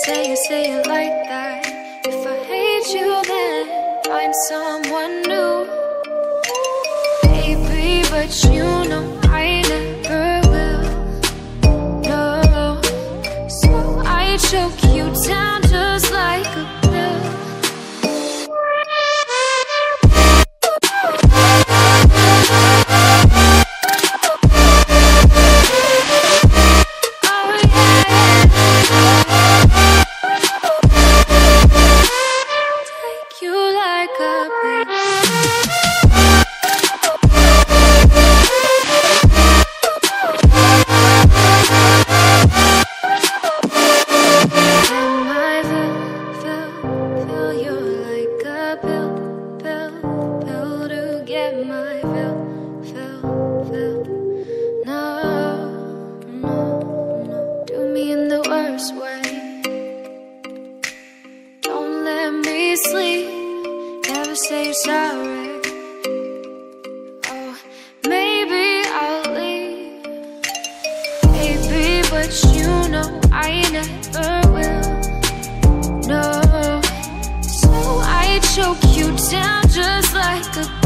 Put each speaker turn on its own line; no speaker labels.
say it like that. If I hate you, then find someone new. Baby, but you know I never will. No, so I choke you down just like a pill. Say sorry. Oh, maybe I'll leave, baby, but you know I never will. No, so I choke you down just like a